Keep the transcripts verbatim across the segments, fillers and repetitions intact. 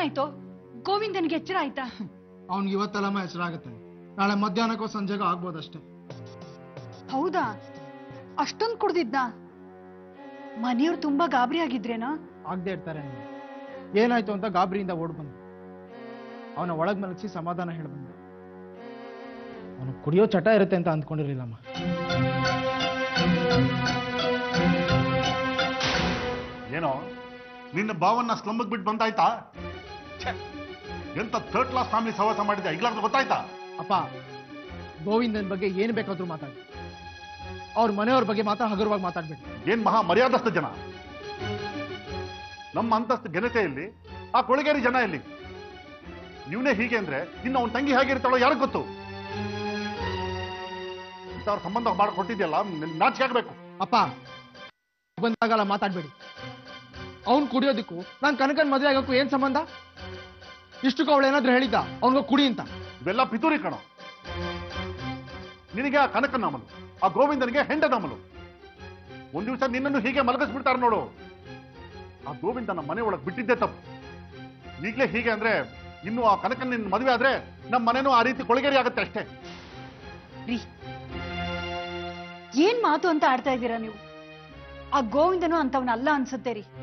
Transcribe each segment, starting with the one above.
ಏನಾಯ್ತು? ಗೋವಿಂದನ್ಗೆ ಎಚ್ಚರ ಆಯ್ತಾ? ಅವನ್ಗೆ ಇವತ್ತೆಲ್ಲಮ್ಮ ಹೆಸರು ಆಗುತ್ತೆ, ನಾಳೆ ಮಧ್ಯಾಹ್ನಕ್ಕೋ ಸಂಜೆಗೋ ಆಗ್ಬೋದಷ್ಟೇ. ಹೌದಾ? ಅಷ್ಟೊಂದು ಕುಡ್ದಿದ್ದ? ಮನೆಯವ್ರು ತುಂಬಾ ಗಾಬರಿ ಆಗಿದ್ರೇನಾ? ಆಗದೆ ಇರ್ತಾರೆ. ಏನಾಯ್ತು ಅಂತ ಗಾಬರಿಯಿಂದ ಓಡ್ ಬಂದು ಅವನ ಒಳಗ್ ಮಲಗಿಸಿ ಸಮಾಧಾನ ಹೇಳ್ಬಂದು. ಅವನು ಕುಡಿಯೋ ಚಟ ಇರುತ್ತೆ ಅಂತ ಅಂದ್ಕೊಂಡಿರ್ಲಿಲ್ಲಮ್ಮ. ಏನೋ ನಿನ್ನ ಭಾವನ್ನ ಸ್ಲಮ್ಗೆ ಬಿಟ್ಟು ಬಂದಾಯ್ತಾ? ಎಂತ ಥರ್ಡ್ ಕ್ಲಾಸ್ ಫ್ಯಾಮಿಲಿ ಸಹವಾಸ ಮಾಡಿದೆ ಈಗಲಾದ್ರೂ ಗೊತ್ತಾಯ್ತಾ? ಅಪ್ಪ, ಗೋವಿಂದನ್ ಬಗ್ಗೆ ಏನ್ ಬೇಕಾದ್ರೂ ಮಾತಾಡಿ, ಅವ್ರ ಮನೆಯವ್ರ ಬಗ್ಗೆ ಮಾತ್ರ ಹಗುರವಾಗಿ ಮಾತಾಡ್ಬೇಡಿ. ಏನ್ ಮಹಾ ಮರ್ಯಾದಸ್ಥ ಜನ ನಮ್ಮ ಅಂತಸ್ತು ಘನತೆಯಲ್ಲಿ, ಆ ಕೊಳಗೇರಿ ಜನ ಎಲ್ಲಿ? ನೀವನೇ ಹೀಗೆ ಅಂದ್ರೆ ಇನ್ನು ಅವನ ತಂಗಿ ಹೇಗಿರ್ತಾಳೋ ಯಾರಿಗ್ ಗೊತ್ತು? ಇಂಥವ್ರ ಸಂಬಂಧ ಮಾಡಿಕೊಟ್ಟಿದ್ಯಲ್ಲ, ನಾಚಿಕೆ ಆಗ್ಬೇಕು. ಅಪ್ಪ, ಬಂದಾಗಲ್ಲ ಮಾತಾಡ್ಬೇಡಿ. ಅವ್ನ್ ಕುಡಿಯೋದಕ್ಕೂ ನಾನ್ ಕನಕನ್ ಮದುವೆ ಆಗೋಕ್ಕೂ ಏನ್ ಸಂಬಂಧ? ಇಷ್ಟಕ್ಕೂ ಅವಳು ಏನಾದ್ರೂ ಹೇಳಿದ್ದ ಅವನ್ಗ ಕುಡಿ ಅಂತ? ಇವೆಲ್ಲ ಪಿತೂರಿ ಕಣೋ. ನಿನಗೆ ಆ ಕನಕನ ಅಮಲು, ಆ ಗೋವಿಂದನಿಗೆ ಹೆಂಡದ ಅಮಲು. ಒಂದ್ ದಿವಸ ನಿನ್ನನ್ನು ಹೀಗೆ ಮಲಗಿಸ್ಬಿಡ್ತಾರೆ ನೋಡು. ಆ ಗೋವಿಂದನ ಮನೆ ಒಳಗೆ ಬಿಟ್ಟಿದ್ದೆ ತಪ್ಪು. ಈಗಲೇ ಹೀಗೆ ಅಂದ್ರೆ ಇನ್ನು ಆ ಕನಕನ ನಿನ್ನ ಮದುವೆ ಆದ್ರೆ ನಮ್ಮ ಮನೆನೂ ಆ ರೀತಿ ಕೊಳಗೇರಿ ಆಗುತ್ತೆ ಅಷ್ಟೇ. ಏನ್ ಮಾತು ಅಂತ ಆಡ್ತಾ ಇದ್ದೀರಾ ನೀವು? ಆ ಗೋವಿಂದನು ಅಂತವನಲ್ಲ ಅನ್ಸುತ್ತೆ ರೀ.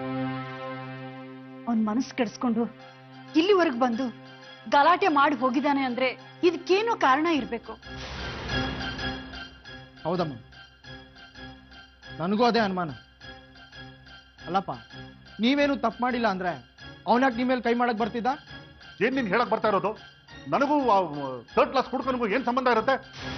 ಅವನ್ ಮನಸ್ಸು ಕೆಡಿಸ್ಕೊಂಡು ಇಲ್ಲಿವರೆಗೆ ಬಂದು ಗಲಾಟೆ ಮಾಡಿ ಹೋಗಿದ್ದಾನೆ ಅಂದ್ರೆ ಇದಕ್ಕೇನೋ ಕಾರಣ ಇರ್ಬೇಕು. ಹೌದಮ್ಮ, ನನಗೂ ಅದೇ ಅನುಮಾನ. ಅಲ್ಲಪ್ಪ, ನೀವೇನು ತಪ್ಪು ಮಾಡಿಲ್ಲ ಅಂದ್ರೆ ಅವನಾಕ್ ನಿಮ್ಮ ಮೇಲೆ ಕೈ ಮಾಡಕ್ ಬರ್ತಿದ್ದ? ಏನ್ ನೀನ್ ಹೇಳಕ್ ಬರ್ತಾ ಇರೋದು? ನನಗೂ ಥರ್ಡ್ ಕ್ಲಾಸ್ ಹುಡುಕನಿಗೂ ಏನ್ ಸಂಬಂಧ ಇರುತ್ತೆ?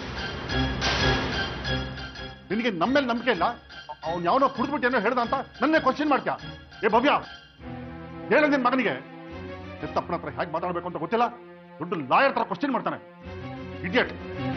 ನಿನಗೆ ನಮ್ಮ ಮೇಲೆ ನಂಬಿಕೆ ಇಲ್ಲ? ಅವ್ನು ಯಾವನೋ ಕುಡಿದ್ಬಿಟ್ಟು ಏನೋ ಹೇಳ್ದ ಅಂತ ನನ್ನೇ ಕ್ವಶನ್ ಮಾಡ್ತೀಯ? ಏ ಭವ್ಯ, ಹೇಳ ನಿನ್ ಮಗನಿಗೆ ತಪ್ಪನ ಹತ್ರ ಹೇಗೆ ಮಾತಾಡ್ಬೇಕು ಅಂತ ಗೊತ್ತಿಲ್ಲ. ದೊಡ್ಡ ಲಾಯರ್ ತರ ಕ್ವಶನ್ ಮಾಡ್ತಾನೆ, ಇಡಿಯಟ್.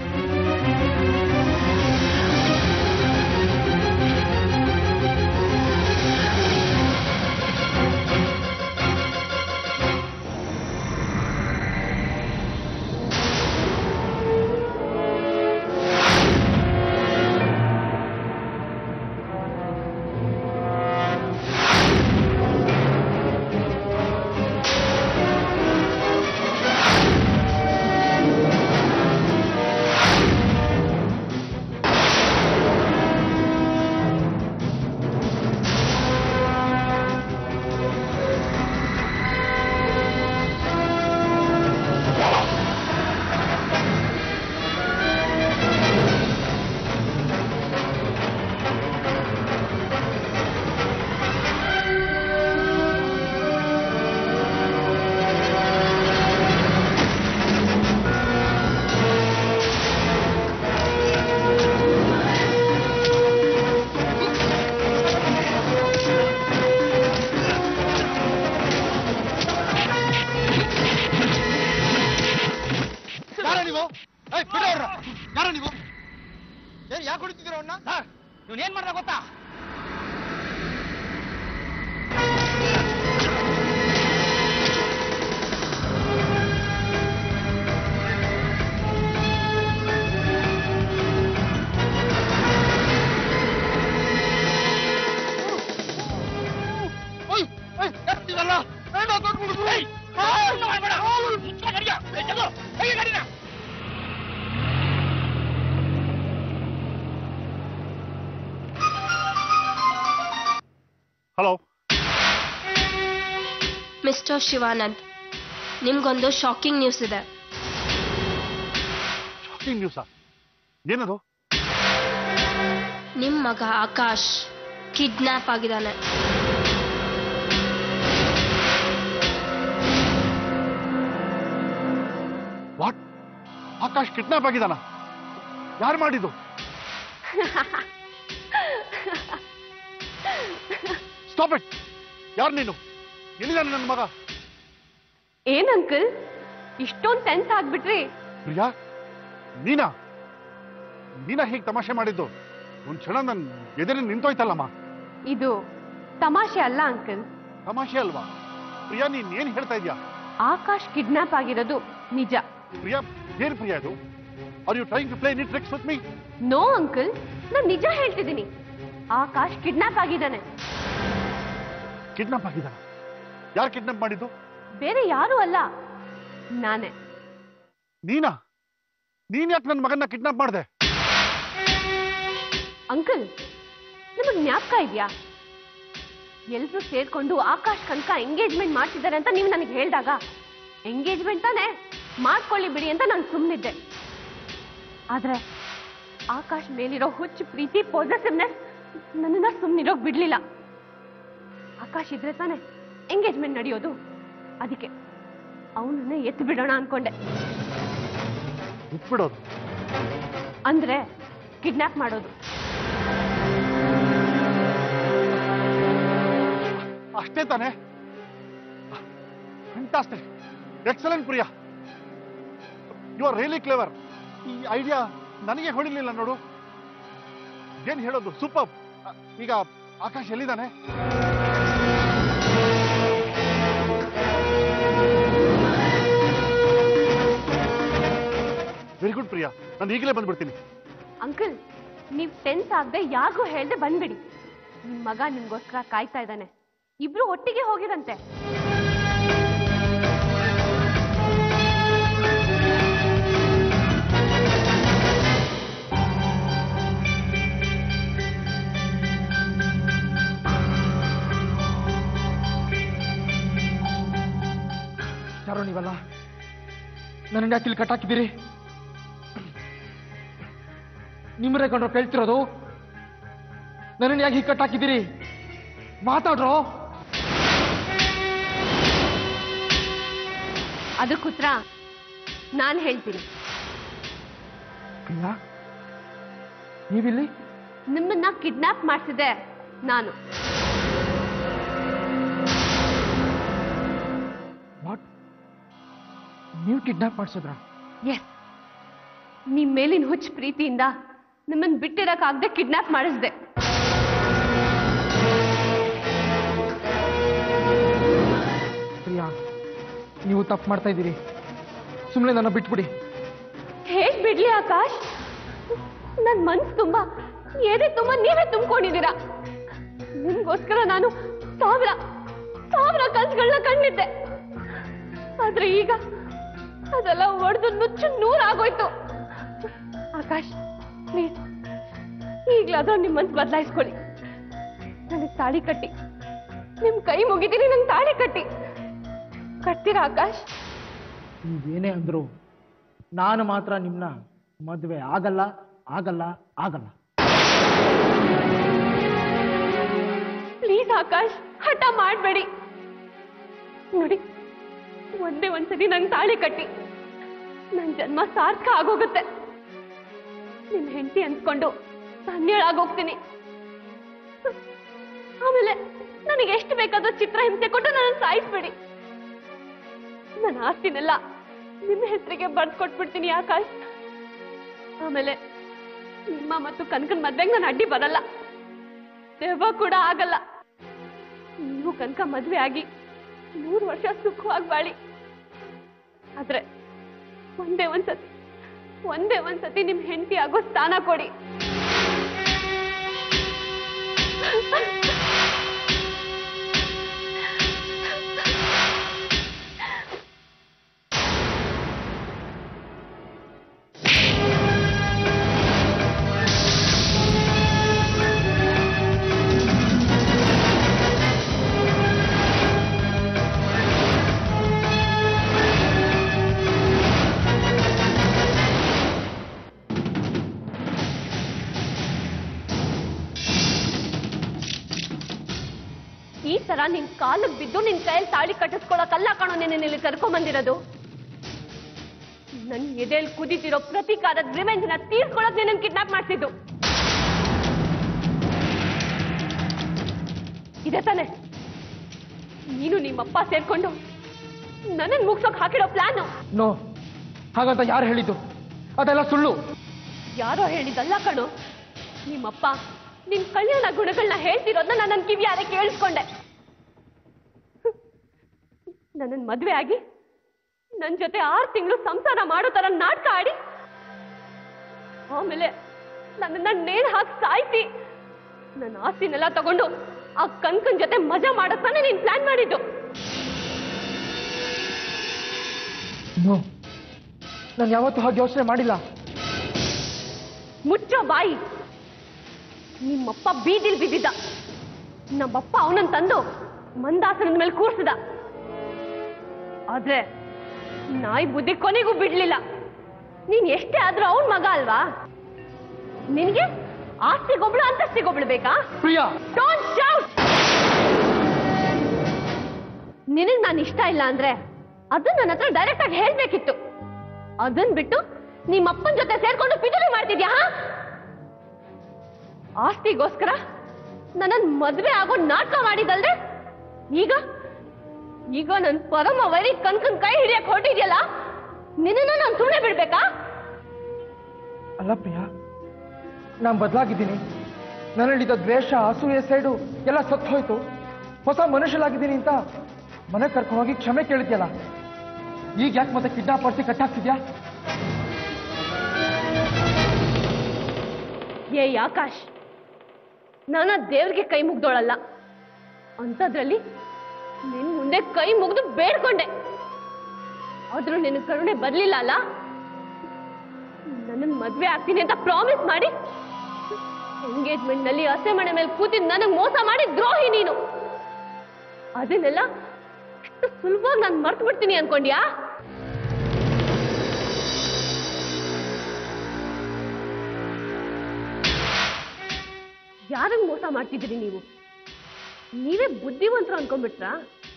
ಏನ್ ಮಾಡ್ದ ಗೊತ್ತಾ? ಹಲೋ ಮಿಸ್ಟರ್ ಶಿವಾನಂದ್, ನಿಮ್ಗೊಂದು ಶಾಕಿಂಗ್ ನ್ಯೂಸ್ ಇದೆ. ಶಾಕಿಂಗ್ ನ್ಯೂಸಾ? ಏನದು? ನಿಮ್ ಮಗ ಆಕಾಶ್ ಕಿಡ್ನಾಪ್ ಆಗಿದ್ದಾನೆ. ವಾಟ್? ಆಕಾಶ್ ಕಿಡ್ನಾಪ್ ಆಗಿದ್ದಾನ? ಯಾರು ಮಾಡಿದ್ದು? Stop it! ಯಾರು ನೀನು? ಎಲ್ಲಿದ್ದಾನೆ ನನ್ನ ಮಗ? ಏನ್ ಅಂಕಲ್ ಇಷ್ಟೊಂದು ಟೆನ್ಸ್ ಆಗ್ಬಿಟ್ರಿ? ಪ್ರಿಯಾ, ನೀನಾ ನೀನಾ ಹೀಗೆ ತಮಾಷೆ ಮಾಡಿದ್ದು? ಒಂದ್ ಕ್ಷಣ ನನ್ ಎದುರು ನಿಂತೋಯ್ತಲ್ಲಮ್ಮ. ಇದು ತಮಾಷೆ ಅಲ್ಲ ಅಂಕಲ್. ತಮಾಷೆ ಅಲ್ವಾ? ಪ್ರಿಯಾ, ನೀನ್ ಏನ್ ಹೇಳ್ತಾ ಇದ್ಯಾ? ಆಕಾಶ್ ಕಿಡ್ನಾಪ್ ಆಗಿರೋದು ನಿಜ. ಪ್ರಿಯಾ, ಏನ್ ಪ್ರಿಯಾ ಇದು? Are you trying to play any tricks with me? No uncle, ನಾನು ನಿಜ ಹೇಳ್ತಿದ್ದೀನಿ. ಆಕಾಶ್ ಕಿಡ್ನಾಪ್ ಆಗಿದ್ದಾನೆ. ಕಿಡ್ನಾಪ್ ಆಗಿದ್ದಾನ? ಯಾರು ಕಿಡ್ನಾಪ್ ಮಾಡಿದ್ದು? ಬೇರೆ ಯಾರೂ ಅಲ್ಲ, ನಾನೇ. ನೀನಾ? ನೀನ್ ಯಾಕೆ ನನ್ನ ಮಗನ್ನ ಕಿಡ್ನಾಪ್ ಮಾಡಿದೆ? ಅಂಕಲ್, ನಿಮಗ್ ಜ್ಞಾಪಕ ಇದೆಯಾ? ಎಲ್ರೂ ಸೇರ್ಕೊಂಡು ಆಕಾಶ್ ಕನಕ ಎಂಗೇಜ್ಮೆಂಟ್ ಮಾಡ್ತಿದ್ದಾರೆ ಅಂತ ನೀವು ನನಗೆ ಹೇಳಿದಾಗ, ಎಂಗೇಜ್ಮೆಂಟ್ ತಾನೆ, ಮಾಡ್ಕೊಳ್ಳಿ ಬಿಡಿ ಅಂತ ನಾನು ಸುಮ್ಮನಿದ್ದೆ. ಆದ್ರೆ ಆಕಾಶ್ ಮೇಲಿರೋ ಹುಚ್ಚು ಪ್ರೀತಿ, ಪಾಸಿಟಿವ್ನೆಸ್ ನನ್ನನ್ನ ಸುಮ್ಮನಿರೋಕ್ ಬಿಡ್ಲಿಲ್ಲ. ಆಕಾಶ್ ಇದ್ರೆ ತಾನೆ ಎಂಗೇಜ್ಮೆಂಟ್ ನಡೆಯೋದು. ಅದಕ್ಕೆ ಅವನನ್ನ ಎತ್ತು ಬಿಡೋಣ ಅನ್ಕೊಂಡೆ. ಬಿಟ್ಬಿಡೋದು ಅಂದ್ರೆ ಕಿಡ್ನಾಪ್ ಮಾಡೋದು. ಅಷ್ಟೇ ತಾನೆ? Fantastic, excellent Priya, you are really clever. ಈ ಐಡಿಯಾ ನನಗೆ ಹೊಡಿಲಿಲ್ಲ ನೋಡು. ಏನ್ ಹೇಳೋದು, ಸೂಪರ್. ಈಗ ಆಕಾಶ್ ಎಲ್ಲಿದ್ದಾನೆ? ವೆರಿ ಗುಡ್ ಪ್ರಿಯಾ, ನಾನು ಈಗಲೇ ಬಂದ್ಬಿಡ್ತೀನಿ. ಅಂಕಲ್, ನೀವ್ ಟೆನ್ಸ್ ಆಗದೆ ಯಾರಿಗೂ ಹೇಳ್ದೆ ಬಂದ್ಬಿಡಿ. ನಿಮ್ ಮಗ ನಿಮ್ಗೋಸ್ಕರ ಕಾಯ್ತಾ ಇದ್ದಾನೆ. ಇಬ್ರು ಒಟ್ಟಿಗೆ ಹೋಗಿರಂತೆ. ಯಾರೋ ನೀವಲ್ಲ, ನನ್ನ ಯಾಕೆ ಇಲ್ಲಿ ಕಟ್ಟಾಕಿದ್ದೀರಿ? ನಿಮ್ಮರೇ ಕಂಡ್ರು ಕೇಳ್ತಿರೋದು. ನನ್ನನ್ನು ಯಾಕೆ ಹೀಗೆ ಕಟ್ಟಾಕಿದ್ದೀರಿ? ಮಾತಾಡ್ರೋ. ಅದಕ್ಕೆ ಉತ್ತರ ನಾನ್ ಹೇಳ್ತೀನಿ. ಇಲ್ಲ, ನೀವಿಲ್ಲಿ? ನಿಮ್ಮನ್ನ ಕಿಡ್ನಾಪ್ ಮಾಡಿಸಿದೆ ನಾನು. ವಾಟ್? ನೀವು ಕಿಡ್ನಾಪ್ ಮಾಡಿಸಿದ್ರ? ಎಸ್, ನಿಮ್ ಮೇಲಿನ ಹುಚ್ಚು ಪ್ರೀತಿಯಿಂದ ನಿಮ್ಮನ್ನ ಬಿಟ್ಟಿರಕ್ಕಾಗದೆ ಕಿಡ್ನಾಪ್ ಮಾಡಿಸ್ದೆ. ಪ್ರಿಯಾ, ನೀವು ತಪ್ಪು ಮಾಡ್ತಾ ಇದ್ದೀರಿ. ಸುಮ್ಮನೆ ನನ್ನ ಬಿಟ್ಬಿಡಿ. ಹೇಗ್ ಬಿಡ್ಲಿ ಆಕಾಶ್? ನನ್ ಮನ್ಸು ತುಂಬಾ, ಎದೆ ತುಂಬಾ ನೀವೇ ತುಂಬಿಕೊಂಡಿದ್ದೀರಾ. ನಿಮ್ಗೋಸ್ಕರ ನಾನು ಸಾವಿರ ಸಾವಿರ ಕನ್ಸುಗಳನ್ನ ಕಂಡಿದ್ದೆ. ಆದ್ರೆ ಈಗ ಅದೆಲ್ಲ ಒಡೆದು ನುಚ್ಚು ನೂರಾಗೋಯ್ತು. ಆಕಾಶ್, ಪ್ಲೀಸ್ ಈಗ್ಲಾದ್ರೂ ನಿಮ್ ಮನ್ಸು ಬದಲಾಯಿಸ್ಕೊಳ್ಳಿ. ನನಗೆ ತಾಳಿ ಕಟ್ಟಿ, ನಿಮ್ ಕೈ ಮುಗಿದೀನಿ, ನಂಗೆ ತಾಳಿ ಕಟ್ಟಿ ಕಟ್ತೀರಾ ಆಕಾಶ್? ನೀವೇನೇ ಅಂದ್ರು ನಾನು ಮಾತ್ರ ನಿಮ್ನ ಮದುವೆ ಆಗಲ್ಲ ಆಗಲ್ಲ ಆಗಲ್ಲ. ಪ್ಲೀಸ್ ಆಕಾಶ್, ಹಠ ಮಾಡಬೇಡಿ. ನೋಡಿ, ಒಂದೇ ಒಂದ್ಸತಿ ನಂಗೆ ತಾಳಿ ಕಟ್ಟಿ ನನ್ ಜನ್ಮ ಸಾರ್ಥಕ ಆಗೋಗುತ್ತೆ. ನಿಮ್ ಹೆಂಡತಿ ಅನ್ಸ್ಕೊಂಡು ಧನ್ಯಳಾಗೋಗ್ತೀನಿ. ಆಮೇಲೆ ನನಗೆ ಎಷ್ಟು ಬೇಕಾದ್ರೂ ಚಿತ್ರ ಹಿಂಸೆ ಕೊಟ್ಟು ನನ್ನ ಸಾಯಿಸ್ಬಿಡಿ. ನನ್ನ ಆಸ್ತಿನೆಲ್ಲ ನಿಮ್ಮ ಹೆಸರಿಗೆ ಬರ್ದು ಕೊಟ್ಬಿಡ್ತೀನಿ ಆಕಾಶ್. ಆಮೇಲೆ ನಿಮ್ಮ ಮತ್ತು ಕನಕನ್ ಮದ್ವೆಗೆ ನಾನು ಅಡ್ಡಿ ಬರಲ್ಲ, ದೆವ್ವ ಕೂಡ ಆಗಲ್ಲ. ನೀವು ಕನಕ ಮದ್ವೆ ಆಗಿ ಮೂರು ವರ್ಷ ಸುಖವಾಗಿ ಬಾಳಿ. ಆದ್ರೆ ಒಂದೇ ಒಂದ್ಸತಿ ಒಂದೇ ಒಂದ್ಸತಿ ನಿಮ್ ಹೆಂಡತಿ ಆಗೋ ಸ್ಥಾನ ಕೊಡಿ. ಈ ತರ ನಿನ್ ಕಾಲಕ್ಕೆ ಬಿದ್ದು ನಿನ್ ಕೈಯಲ್ಲಿ ತಾಳಿ ಕಟ್ಟಿಸ್ಕೊಳಕಲ್ಲ ಕಾಣೋ ನಿನ್ನ ಇಲ್ಲಿ ಕರ್ಕೊಂಡ್ ಬಂದಿರೋದು. ನನ್ ಎದೆಯಲ್ಲಿ ಕುದಿತಿರೋ ಪ್ರತೀಕಾರದ ರಿವೆಂಜ್ ನ ತೀರ್ಸ್ಕೊಳಕ್ ನಿನ್ನ ಕಿಡ್ನಾಪ್ ಮಾಡ್ತಿದ್ದು. ಇದೆ ತಾನೆ ನೀನು ನಿಮ್ಮಪ್ಪ ಸೇರ್ಕೊಂಡು ನನ್ನನ್ನು ಮುಗ್ಸೋಕ್ ಹಾಕಿರೋ ಪ್ಲಾನ್? ನೋ, ಹಾಗಂತ ಯಾರು ಹೇಳಿದ್ದು? ಅದೆಲ್ಲ ಸುಳ್ಳು. ಯಾರೋ ಹೇಳಿದಲ್ಲ ಕಣೋ. ನಿಮ್ಮಪ್ಪ ನಿನ್ ಕಲ್ಯಾಣ ಗುಣಗಳನ್ನ ಹೇಳ್ತಿರೋದನ್ನ ನಾನು ನನ್ನ ಕಿವಿಯಾರೆ ಕೇಳಿಸ್ಕೊಂಡೆ. ನನ್ನನ್ ಮದ್ವೆ ಆಗಿ ನನ್ ಜೊತೆ ಆರು ತಿಂಗಳು ಸಂಸಾರ ಮಾಡೋ ತರ ನಾಟಕ ಆಡಿ ಆಮೇಲೆ ನನ್ನನ್ನ ನೇಣು ಹಾಕಿ ಸಾಯಿಸಿ ನನ್ನ ಆಸ್ತಿನೆಲ್ಲ ತಗೊಂಡು ಆ ಕನ್ಕನ್ ಜೊತೆ ಮಜಾ ಮಾಡೋತಾನೆ ನೀನ್ ಪ್ಲಾನ್ ಮಾಡಿದ್ದು. ನಾನು ಯಾವತ್ತೂ ಹಾಗೆ ಯೋಚನೆ ಮಾಡಿಲ್ಲ. ಮುಚ್ಚೋ ಬಾಯಿ. ನಿಮ್ಮಪ್ಪ ಬೀದಿಲ್ ಬಿದ್ದಿದ್ದ. ನಮ್ಮಪ್ಪ ಅವನನ್ನು ತಂದು ಮಂದಾಸನದ ಮೇಲೆ ಕೂರ್ಸಿದ. ಆದ್ರೆ ನಾಯಿ ಬುದ್ಧಿ ಕೊನೆಗೂ ಬಿಡ್ಲಿಲ್ಲ. ನೀನ್ ಎಷ್ಟೇ ಆದ್ರೂ ಅವನ್ ಮಗ ಅಲ್ವಾ? ನಿನ್ಗೆ ಆಸ್ತಿಗೊಬ್ಳು ಅಂತಸ್ತಿಗೊಬ್ಳು ಬೇಕಾ? Priya, don't shout. ನಿನಗ್ ನಾನು ಇಷ್ಟ ಇಲ್ಲ ಅಂದ್ರೆ ಅದನ್ನ ನನ್ನ ಹತ್ರ ಡೈರೆಕ್ಟ್ ಆಗಿ ಹೇಳ್ಬೇಕಿತ್ತು. ಅದನ್ ಬಿಟ್ಟು ನಿಮ್ಮಪ್ಪನ ಜೊತೆ ಸೇರ್ಕೊಂಡು ಪಿತೂರಿ ಮಾಡ್ತಿದ್ಯಾ? ಆಸ್ತಿಗೋಸ್ಕರ ನನ್ನ ಮದ್ವೆ ಆಗೋ ನಾಟಕ ಮಾಡಿದಲ್ದೆ ಈಗ ಈಗ ನನ್ ಪರಮ ವೈರಿ ಕನ್ಕನ್ ಕೈ ಹಿಡಿಯಕ್ ಹೊರಟಿದ್ಯಲ್ಲ, ನಿನ್ನ ನಾನು ಸುಮ್ಮನೆ ಬಿಡ್ಬೇಕಾ? ಅಲ್ಲ ಪ್ರಿಯಾ, ನಾನು ಬದಲಾಗಿದ್ದೀನಿ. ನನ್ನಲ್ಲಿದ್ದ ದ್ವೇಷ, ಅಸೂಯೆ, ಸೈಡು ಎಲ್ಲ ಸತ್ತು ಹೋಯ್ತು. ಹೊಸ ಮನುಷ್ಯಲಾಗಿದ್ದೀನಿ ಅಂತ ಮನೆ ಕರ್ಕೊಂಡೋಗಿ ಕ್ಷಮೆ ಕೇಳಿದ್ಯಲ್ಲ, ಈಗ ಯಾಕೆ ಮತ್ತೆ ಕಿಡ್ನಾಪ್ ಮಾಡಿಸಿ ಕಟ್ಟಾಕ್ತಿದ್ಯಾ? ಏ ಆಕಾಶ್, ನಾನ ದೇವ್ರಿಗೆ ಕೈ ಮುಗ್ದೋಳಲ್ಲ. ಅಂಥದ್ರಲ್ಲಿ ನಿನ್ ಮುಂದೆ ಕೈ ಮುಗ್ದು ಬೇಡ್ಕೊಂಡೆ. ಆದ್ರೂ ನಿನ್ ಕರುಣೆ ಬರ್ಲಿಲ್ಲ ಅಲ್ಲ. ನನ್ನ ಮದ್ವೆ ಆಗ್ತೀನಿ ಅಂತ ಪ್ರಾಮಿಸ್ ಮಾಡಿ ಎಂಗೇಜ್ಮೆಂಟ್ ನಲ್ಲಿ ಹಸೆ ಮನೆ ಮೇಲೆ ಕೂತಿದ್ ನನಗ್ ಮೋಸ ಮಾಡಿ ದ್ರೋಹಿ ನೀನು. ಅದನ್ನೆಲ್ಲ ಅಷ್ಟು ಸುಲಭವಾಗಿ ನಾನು ಮರ್ತು ಬಿಡ್ತೀನಿ ಅನ್ಕೊಂಡ್ಯಾ? ಯಾರಂಗ್ ಮೋಸ ಮಾಡ್ತಿದ್ರಿ ನೀವು? ನೀವೇ ಬುದ್ಧಿವಂತರು ಅನ್ಕೊಂಡ್ಬಿಟ್ರಾ?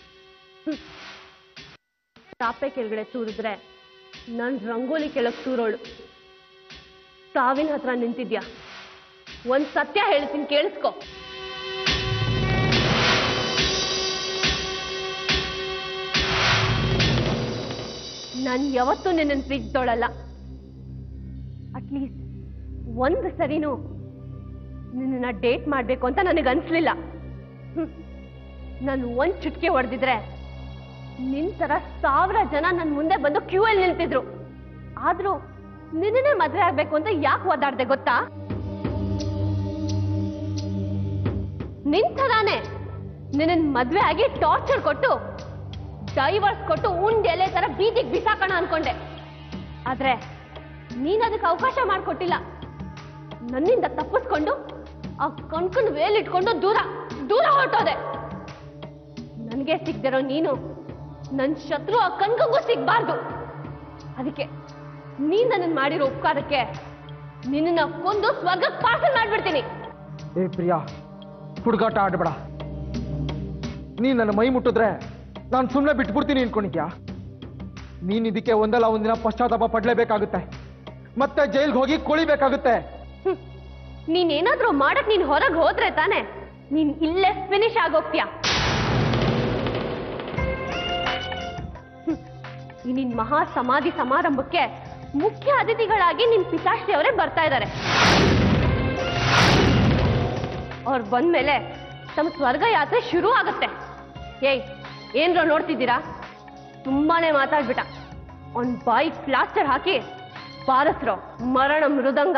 ತಾಪೆ ಕೆಳಗಡೆ ತೂರಿದ್ರೆ ನನ್ ರಂಗೋಲಿ ಕೆಳಗ್ ತೂರೋಳು. ಸಾವಿನ ಹತ್ರ ನಿಂತಿದ್ಯಾ? ಒಂದ್ ಸತ್ಯ ಹೇಳ್ತೀನಿ, ಕೇಳಿಸ್ಕೊ. ನಾನ್ ಯಾವತ್ತೂ ನಿನ್ನನ್ನು ಪ್ರೀತಿಸೋಳಲ್ಲ. ಅಟ್ಲೀಸ್ಟ್ ಒಂದ್ ಸರಿನೂ ನಿನ್ನ ಡೇಟ್ ಮಾಡ್ಬೇಕು ಅಂತ ನನಗೆ ಅನ್ಸ್ಲಿಲ್ಲ. ನಾನು ಒಂದ್ ಚುಟ್ಕೆ ಹೊಡೆದಿದ್ರೆ ನಿನ್ ತರ ಸಾವಿರ ಜನ ನನ್ ಮುಂದೆ ಬಂದು ಕ್ಯೂ ಅಲ್ಲಿ ನಿಲ್ತಿದ್ರು. ಆದ್ರೂ ನಿನ್ನೇ ಮದ್ವೆ ಆಗ್ಬೇಕು ಅಂತ ಯಾಕೆ ಓದಾಡ್ದೆ ಗೊತ್ತಾ? ನಿನ್ ತರಾನೇ ನಿನ್ನ ಮದ್ವೆ ಆಗಿ ಟಾರ್ಚರ್ ಕೊಟ್ಟು ಡೈವರ್ಸ್ ಕೊಟ್ಟು ಉಂಡ್ ಎಲೆ ತರ ಬೀದಿಗೆ ಬಿಸಾಕೋಣ ಅನ್ಕೊಂಡೆ. ಆದ್ರೆ ನೀನ್ ಅದಕ್ಕೆ ಅವಕಾಶ ಮಾಡ್ಕೊಟ್ಟಿಲ್ಲ. ನನ್ನಿಂದ ತಪ್ಪಿಸ್ಕೊಂಡು ಆ ಕಣ್ಕಂಡ್ ವೇಲಿಟ್ಕೊಂಡು ದೂರ ದೂರ ಹೊರಟೋದೆ. ನನ್ಗೆ ಸಿಗ್ದಿರೋ ನೀನು ನನ್ ಶತ್ರು ಆ ಕಣ್ಕಂಗೂ ಸಿಗ್ಬಾರ್ದು. ಅದಕ್ಕೆ ನೀನ್ ನನ್ನ ಮಾಡಿರೋ ಉಪಕಾರಕ್ಕೆ ನಿನ್ನ ಕೊಂದು ಸ್ವರ್ಗಕ್ಕೆ ಪಾರ್ಸಲ್ ಮಾಡ್ಬಿಡ್ತೀನಿ. ಏ ಪ್ರಿಯಾ, ಹುಡುಗಾಟ ಆಡ್ಬೇಡ. ನೀನ್ ನನ್ನ ಮೈ ಮುಟ್ಟಿದ್ರೆ ನಾನು ಸುಮ್ಮನೆ ಬಿಟ್ಬಿಡ್ತೀನಿ ಅನ್ಕೊಂಡಿದ್ಯಾ? ನೀನ್ ಇದಕ್ಕೆ ಒಂದಲ್ಲ ಒಂದಿನ ಪಶ್ಚಾತ್ತಾಪ ಪಡ್ಲೇಬೇಕಾಗುತ್ತೆ. ಮತ್ತೆ ಜೈಲ್ಗೆ ಹೋಗಿ ಕೊಳಿಬೇಕಾಗುತ್ತೆ. ನೀನೇನಾದ್ರೂ ಮಾಡಕ್ ನೀನ್ ಹೊರಗೆ ಹೋದ್ರೆ ತಾನೆ ನೀನ್ ಇಲ್ಲೇ ಫಿನಿಶ್ ಆಗೋಗ್ತೀಯ. ಈ ನಿನ್ ಮಹಾ ಸಮಾಧಿ ಸಮಾರಂಭಕ್ಕೆ ಮುಖ್ಯ ಅತಿಥಿಗಳಾಗಿ ನಿನ್ ಪಿತಾಶ್ರೀ ಅವರೇ ಬರ್ತಾ ಇದ್ದಾರೆ. ಅವ್ರು ಬಂದ್ಮೇಲೆ ತಮ್ಮ ಸ್ವರ್ಗ ಯಾತ್ರೆ ಶುರು ಆಗುತ್ತೆ. ಏಯ್, ಏನ್ರೋ ನೋಡ್ತಿದ್ದೀರಾ? ತುಂಬಾನೇ ಮಾತಾಡ್ಬಿಟ್ಟ. ಅವ್ನ್ ಬಾಯಿ ಪ್ಲಾಸ್ಟರ್ ಹಾಕಿ ಬಾರಸ್ರೋ ಮರಣ ಮೃದಂಗ.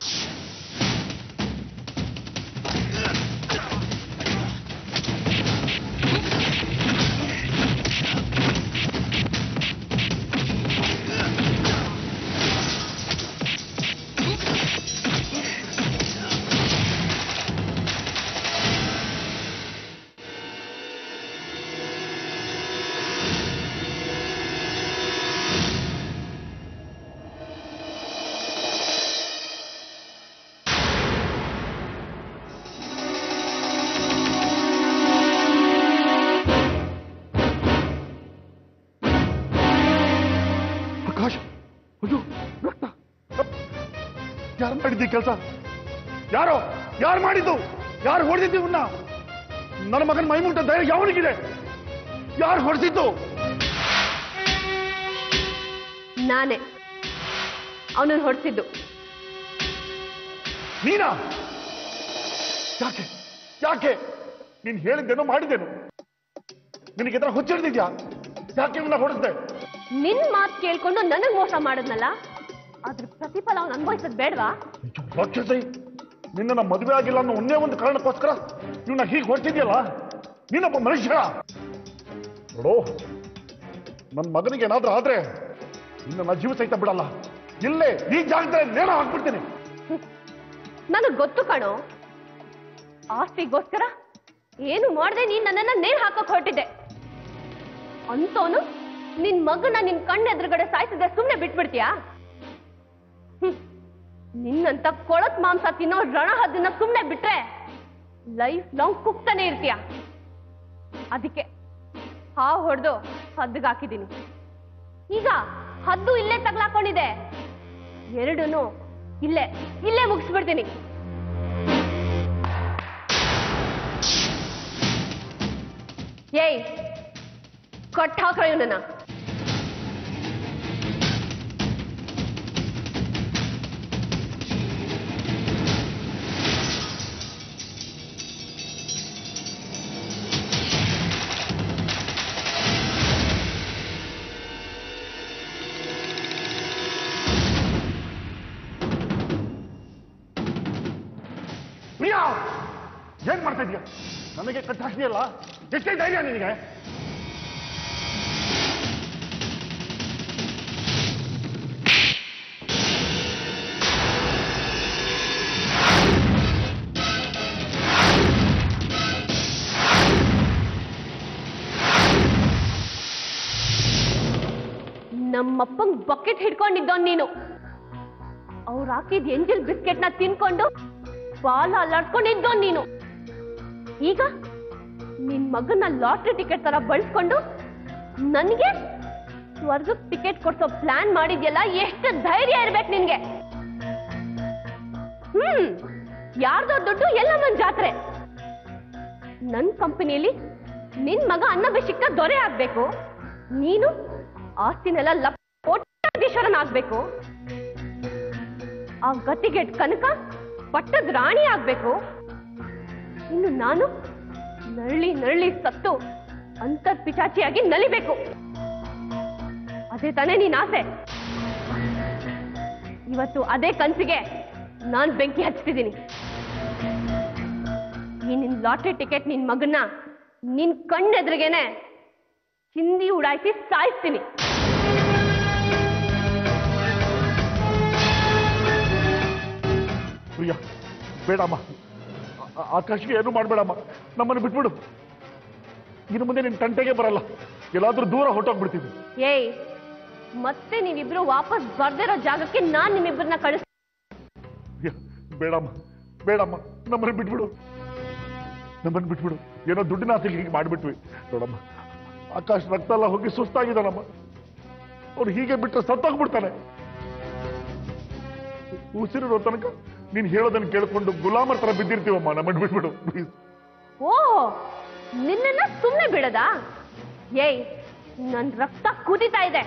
ಯಾರು ಮಾಡಿದ್ದಿ ಕೆಲಸ? ಯಾರೋ ಯಾರು ಮಾಡಿದ್ದು? ಯಾರು ಹೊಡೆದಿದ್ದು ಇವನ್ನ? ನನ್ನ ಮಗನ ಮೈ ಮುಟ್ಟ ಧೈರ್ಯ ಯಾವನಿಗಿದೆ? ಯಾರು ಹೊಡೆದಿದ್ದು? ನಾನೇ ಅವನನ್ನು ಹೊಡೆಸಿದ್ದು. ನೀನಾ? ಯಾಕೆ ಯಾಕೆ ನೀನ್ ಹೇಳಿದ್ದೇನೋ ಮಾಡಿದ್ದೇನು? ನಿನಗೆ ಎದುರು ಹುಚ್ಚಿಡ್ದಿದ್ಯಾ? ಯಾಕೆ ಇವನ್ನ ಹೊಡೆಸ್ದೆ? ನಿನ್ ಮಾತು ಕೇಳ್ಕೊಂಡು ನನಗ್ ಮೋಸ ಮಾಡದ್ನಲ್ಲ, ಅದ್ರ ಪ್ರತಿಫಲ ಅವ್ನು ಅನುಭವಿಸದ್ ಬೇಡವಾ? ರಾಕ್ಷಸಿ, ನಿನ್ನ ಮದುವೆ ಆಗಿಲ್ಲ ಅನ್ನೋ ಒಂದೇ ಒಂದು ಕಾರಣಕ್ಕೋಸ್ಕರ ಇವನ್ನ ಹೀಗೆ ಹೊಡ್ತಿದ್ಯಲ್ಲ? ನೀನೊಬ್ಬ ಮನುಷ್ಯ ನೋಡು. ನನ್ನ ಮಗನಿಗೆ ಏನಾದ್ರೂ ಆದ್ರೆ ನಿನ್ನ ಜೀವ ಸಹಿತ ಬಿಡಲ್ಲ. ಇಲ್ಲೇ ಈ ಜಾಗದಲ್ಲಿ ನೇರ ಹಾಕ್ಬಿಡ್ತೀನಿ. ನನಗ್ ಗೊತ್ತು ಕಣೋ, ಆಸ್ತಿಗೋಸ್ಕರ ಏನು ಮಾಡದೆ ನೀನ್ ನನ್ನನ್ನ ನೇರ್ ಹಾಕಕ್ ಹೊರಟಿದ್ದೆ. ಅಂತೋನು ನಿನ್ ಮಗನ ನಿನ್ ಕಣ್ಣೆದುರುಗಡೆ ಸಾಯಿಸಿದ್ರೆ ಸುಮ್ನೆ ಬಿಟ್ಬಿಡ್ತೀಯಾ? ನಿನ್ನಂತ ಕೊಳತ್ ಮಾಂಸ ತಿನ್ನೋ ರಣಹದ್ದನ್ನ ಸುಮ್ನೆ ಬಿಟ್ರೆ ಲೈಫ್ ಲಾಂಗ್ ಕುಗ್ತಾನೆ ಇರ್ತೀಯ. ಅದಕ್ಕೆ ಹಾವು ಹೊಡೆದು ಹದ್ದಿಗೆ ಹಾಕಿದ್ದೀನಿ. ಈಗ ಹದ್ದು ಇಲ್ಲೇ ತಗ್ಲಾಕೊಂಡಿದೆ. ಎರಡೂನು ಇಲ್ಲೇ ಇಲ್ಲೇ ಮುಗಿಸ್ಬಿಡ್ತೀನಿ. ಏಯ್, ಕಟ್ ಹಾಕ್ರ ಇವನನ್ನ. ಪ್ರಿಯಾ, ಏನ್ ಮಾಡ್ತಾ ಇದೀಯ? ನನಗೆ ಕಟ್ ಹಾಕ್ತೀಯಲ್ಲ, ಎಷ್ಟೇ ಧೈರ್ಯ ನಿನಗೆ? ನಮ್ಮಪ್ಪಂಗ್ ಬಕೆಟ್ ಹಿಡ್ಕೊಂಡಿದ್ದವ್ ನೀನು. ಅವ್ರು ಹಾಕಿದ ಎಂಜಲ್ ಬಿಸ್ಕೆಟ್ ನ ತಿನ್ಕೊಂಡು ಬಾಲ ಅಲ್ಲಾಡ್ಕೊಂಡಿದ್ದೋ ನೀನು. ಈಗ ನಿನ್ ಮಗನ ಲಾಟ್ರಿ ಟಿಕೆಟ್ ತರ ಬಳಸ್ಕೊಂಡು ನನ್ಗೆ ಸ್ವರ್ಗಕ್ ಟಿಕೆಟ್ ಕೊಡ್ಸೋ ಪ್ಲಾನ್ ಮಾಡಿದ್ಯಲ್ಲ, ಎಷ್ಟು ಧೈರ್ಯ ಇರ್ಬೇಕು ನಿನ್ಗೆ? ಹ್ಮ್ ಯಾರ್ದೋ ದುಡ್ಡು ಎಲ್ಲ ನನ್ ಜಾತ್ರೆ. ನನ್ ಕಂಪನಿಯಲ್ಲಿ ನಿನ್ ಮಗ ಅನ್ನಭಿಷಿಕ್ತ ದೊರೆ ಆಗ್ಬೇಕು. ನೀನು ಆಸ್ತಿನೆಲ್ಲ ಲಕ್ಷಾಧೀಶ್ವರನ್ ಆಗ್ಬೇಕು. ಆ ಗತಿಗೆಟ್ ಕನಕ ಪಟ್ಟದ ರಾಣಿ ಆಗ್ಬೇಕು. ಇನ್ನು ನಾನು ನರಳಿ ನರಳಿ ಸತ್ತು ಅಂತರ್ ಪಿಚಾಚಿಯಾಗಿ ನಲಿಬೇಕು. ಅದೇ ತಾನೇ ನೀನ್ ಆಸೆ. ಇವತ್ತು ಅದೇ ಕನ್ಸಿಗೆ ನಾನ್ ಬೆಂಕಿ ಹಚ್ತಿದ್ದೀನಿ. ಈ ನಿನ್ ಲಾಟ್ರಿ ಟಿಕೆಟ್ ನಿನ್ ಮಗನ್ನ ನಿನ್ ಕಣ್ಣೆದ್ರಿಗೇನೆ ಹಿಂದಿ ಉಡಾಯಿಸಿ ಸಾಯಿಸ್ತೀನಿ. ಪ್ರಿಯಾ, ಬೇಡಮ್ಮ. ಆಕಾಶ್ಗೆ ಏನು ಮಾಡಬೇಡಮ್ಮ. ನಮ್ಮನ್ನು ಬಿಟ್ಬಿಡು. ಇನ್ನು ಮುಂದೆ ನಿನ್ ತಂಟೆಗೆ ಬರಲ್ಲ. ಎಲ್ಲಾದ್ರೂ ದೂರ ಹೊಟ್ಟೋಗ್ಬಿಡ್ತೀವಿ. ಏಯ್, ಮತ್ತೆ ನೀವಿಬ್ರು ವಾಪಸ್ ಬರ್ದಿರೋ ಜಾಗಕ್ಕೆ ನಾನ್ ನಿಮ್ಮಿಬ್ಬರನ್ನ ಕಳಿಸ್. ಬೇಡಮ್ಮ, ಬೇಡಮ್ಮ, ನಮ್ಮನ್ನು ಬಿಟ್ಬಿಡು. ನಮ್ಮನ್ನು ಬಿಟ್ಬಿಡು. ಏನೋ ದುಡ್ಡಿನ ಆಸೆಗೆ ಹೀಗೆ ಮಾಡಿಬಿಟ್ವಿ. ನೋಡಮ್ಮ, ಆಕಾಶ್ ರಕ್ತ ಎಲ್ಲ ಹೋಗಿ ಸುಸ್ತಾಗಿದ್ದಾನಮ್ಮ. ಅವ್ರು ಹೀಗೆ ಬಿಟ್ಟರೆ ಸತ್ತೋಗ್ಬಿಡ್ತಾನೆ. ಉಸಿರಿರೋ ತನಕ ನೀನ್ ಹೇಳೋದನ್ನ ಕೇಳ್ಕೊಂಡು ಗುಲಾಮರ್ ತರ ಬಿದ್ದಿರ್ತೀವಮ್ಮ. ನಮ್ಮನ್ನು ಬಿಟ್ಬಿಡು ಪ್ಲೀಸ್. ಓ, ನಿನ್ನ ಸುಮ್ನೆ ಬಿಡದಾ? ಏಯ್, ನನ್ ರಕ್ತ ಕುದಿತಾ ಇದೆ.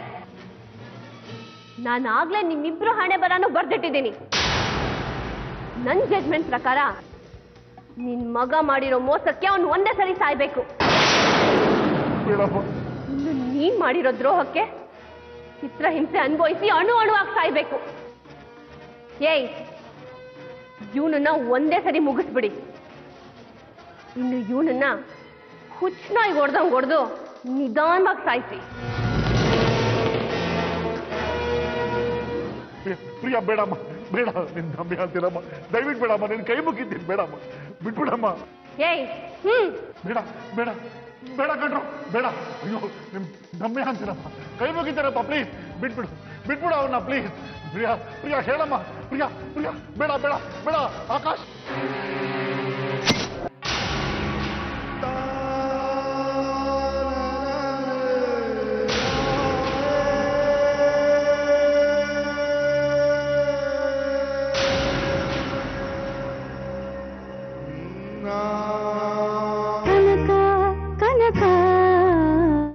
ನಾನು ಆಗ್ಲೇ ನಿಮ್ಮಿಬ್ರು ಹಣೆ ಬರಾನು ಬರ್ದಿಟ್ಟಿದ್ದೀನಿ. ನನ್ ಜಡ್ಜ್ಮೆಂಟ್ ಪ್ರಕಾರ ನಿನ್ ಮಗ ಮಾಡಿರೋ ಮೋಸಕ್ಕೆ ಅವನು ಒಂದೇ ಸರಿ ಸಾಯ್ಬೇಕು. ಇನ್ನು ನೀನ್ ಮಾಡಿರೋ ದ್ರೋಹಕ್ಕೆ ಚಿತ್ರಹಿಂಸೆ ಅನುಭವಿಸಿ ಅಣು ಅಣುವಾಗಿ ಸಾಯ್ಬೇಕು. ಏಯ್, ಇವನನ್ನ ಒಂದೇ ಸರಿ ಮುಗಿಸ್ಬಿಡಿ. ಇನ್ನು ಇವನನ್ನ ಹುಚ್ಚನಾಗಿ ಹೊಡೆದಂಗ್ ಹೊಡೆದು ನಿಧಾನವಾಗಿ ಸಾಯಿಸಿ. ಪ್ರಿಯಾ, ಬೇಡಮ್ಮ, ಬೇಡ. ನಿನ್ ದಮ್ಮೆ ಅಂತೀರಮ್ಮ. ದಯವಿಟ್ಟು ಬೇಡಮ್ಮ. ನಿನ್ ಕೈ ಮುಗಿದ್ದೀನಿ. ಬೇಡಮ್ಮ, ಬಿಟ್ಬಿಡಮ್ಮ. ಏಯ್, ಹ್ಮ್ ಬೇಡ, ಬೇಡ, ಬೇಡ ಕಣ್ರು, ಬೇಡ. ಅಯ್ಯೋ, ನಿಮ್ ದಮ್ಮೆ ಅಂತೀರಮ್ಮ. ಕೈ ಮುಗಿತೀರಪ್ಪ. ಪ್ಲೀಸ್ ಬಿಟ್ಬಿಡು, ಬಿಟ್ಬಿಡು ಅವನ್ನ ಪ್ಲೀಸ್. ಪ್ರಿಯಾ, ಪ್ರಿಯಾ ಹೇಳಮ್ಮ. ಪ್ರಿಯಾ, ಪ್ರಿಯಾ, ಬೇಡ, ಬೇಡ, ಬೇಡ. ಆಕಾಶ್